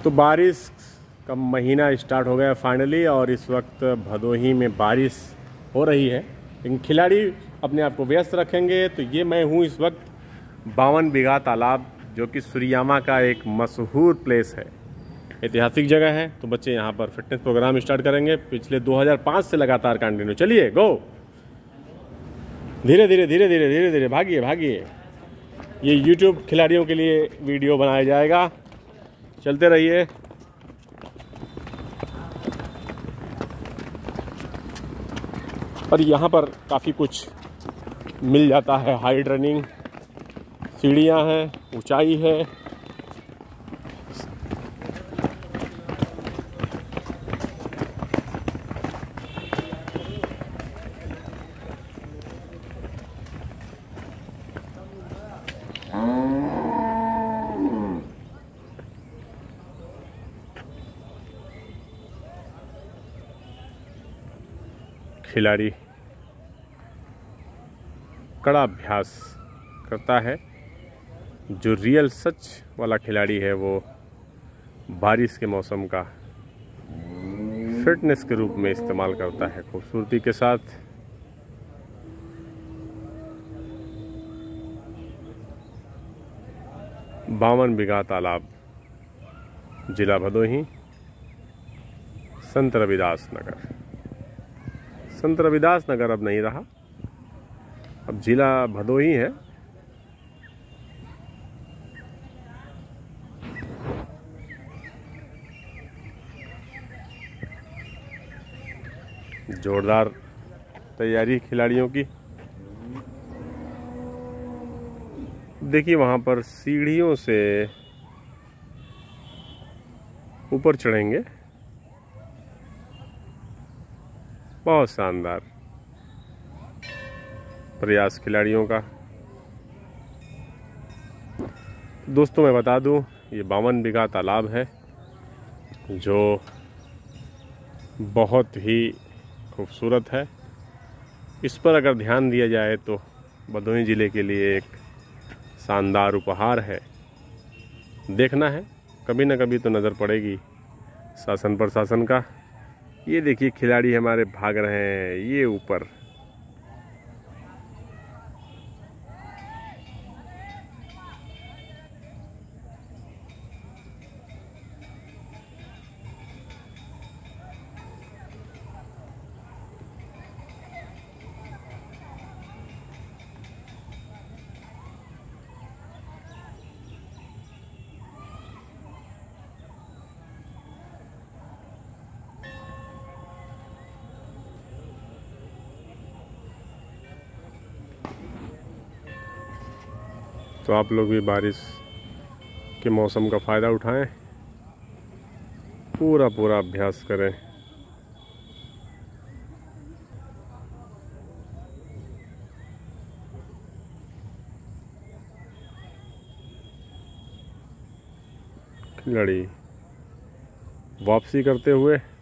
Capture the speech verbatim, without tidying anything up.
तो बारिश का महीना स्टार्ट हो गया फाइनली और इस वक्त भदोही में बारिश हो रही है, लेकिन खिलाड़ी अपने आप को व्यस्त रखेंगे। तो ये मैं हूँ इस वक्त बावन बीघा तालाब, जो कि सूर्यामा का एक मशहूर प्लेस है, ऐतिहासिक जगह है। तो बच्चे यहाँ पर फिटनेस प्रोग्राम स्टार्ट करेंगे पिछले दो हज़ार पाँच से लगातार कंटिन्यू। चलिए गो, धीरे धीरे धीरे धीरे धीरे धीरे भागिए भागिए। ये यूट्यूब खिलाड़ियों के लिए वीडियो बनाया जाएगा, चलते रहिए। और यहाँ पर काफ़ी कुछ मिल जाता है, हाइट रनिंग, सीढ़ियाँ हैं, ऊंचाई है। खिलाड़ी कड़ा अभ्यास करता है। जो रियल सच वाला खिलाड़ी है वो बारिश के मौसम का फिटनेस के रूप में इस्तेमाल करता है खूबसूरती के साथ। बावन बीघा तालाब, जिला भदोही, संत रविदास नगर। संत रविदास नगर अब नहीं रहा, अब जिला भदोही है। जोरदार तैयारी खिलाड़ियों की। देखिए वहां पर सीढ़ियों से ऊपर चढ़ेंगे, बहुत शानदार प्रयास खिलाड़ियों का। दोस्तों मैं बता दूं, ये बावन बीघा तालाब है, जो बहुत ही खूबसूरत है। इस पर अगर ध्यान दिया जाए तो भदोही ज़िले के लिए एक शानदार उपहार है। देखना है, कभी ना कभी तो नज़र पड़ेगी शासन प्रशासन का। ये देखिए खिलाड़ी हमारे भाग रहे हैं ये ऊपर। तो आप लोग भी बारिश के मौसम का फ़ायदा उठाएं, पूरा पूरा अभ्यास करें। खिलाड़ी वापसी करते हुए